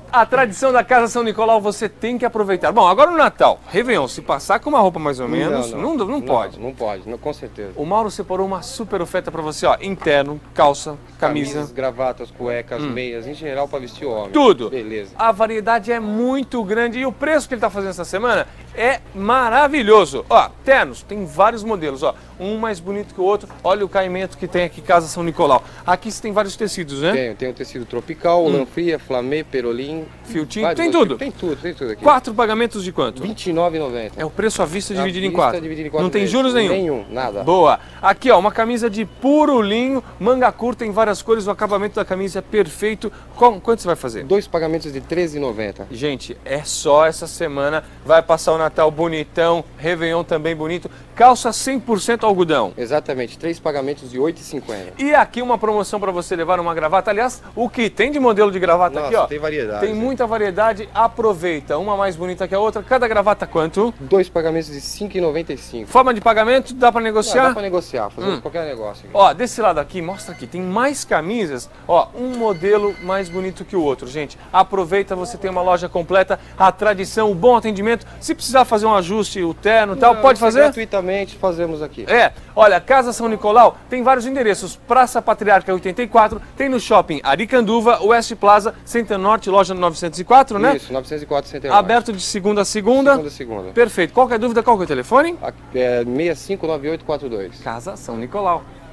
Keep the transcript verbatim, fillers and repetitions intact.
A tradição da Casa São Nicolau você tem que aproveitar. Bom, agora no Natal, Réveillon, se passar com uma roupa mais ou menos, não, não, não, não pode. Não, não pode, não, com certeza. O Mauro separou uma super oferta para você, ó, interno, calça, camisa. Camisas, gravatas, cuecas, hum. meias, em geral para vestir o homem. Tudo. Beleza. A variedade é muito grande e o preço que ele está fazendo essa semana é maravilhoso. Ó, ternos, tem vários modelos, ó, um mais bonito que o outro. Olha o caimento que tem aqui, Casa São Nicolau. Aqui você tem vários tecidos, né? Tem, tem o tecido tropical, hum. lã fria, flamê, perolim, filtinho, tem tudo. Tem tudo, tem tudo aqui. Quatro pagamentos de quanto? vinte e nove reais e noventa centavos. É o preço à vista dividido à em quatro. Dividido em quatro Não tem vezes. juros nenhum? Nenhum, nada. Boa. Aqui, ó, uma camisa de puro linho, manga curta em várias cores, o acabamento da camisa é perfeito. Com, quanto você vai fazer? Dois pagamentos de treze reais e noventa centavos. Gente, é só essa semana, vai passar o Natal bonitão, Réveillon também bonito, calça cem por cento algodão. Exatamente, três pagamentos de oito reais e cinquenta centavos. E aqui uma promoção para você levar uma gravata, aliás, o que tem de modelo de gravata Nossa, aqui, ó. tem variedade. Tem muita variedade, aproveita, uma mais bonita que a outra, cada gravata quanto? Dois pagamentos de cinco reais e noventa e cinco centavos. Forma de pagamento, dá para negociar? Dá, dá para negociar, fazemos hum. qualquer negócio. Aqui. Ó, desse lado aqui, mostra aqui, tem mais camisas, ó, um modelo mais bonito que o outro, gente. Aproveita, você tem uma loja completa, a tradição, o bom atendimento. Se precisar fazer um ajuste, o terno e tal, pode fazer? Gratuitamente fazemos aqui. É, olha, Casa São Nicolau tem vários endereços. Praça Patriarca oitenta e quatro, tem no shopping Aricanduva, West Plaza, Center Norte, loja novecentos e quatro, né? Isso, novecentos e quatro, Center Norte. Aberto de segunda a segunda. Segunda a segunda. Perfeito. Qualquer dúvida, qual que é o telefone? É seis cinco nove oito quatro dois. Casa São Nicolau.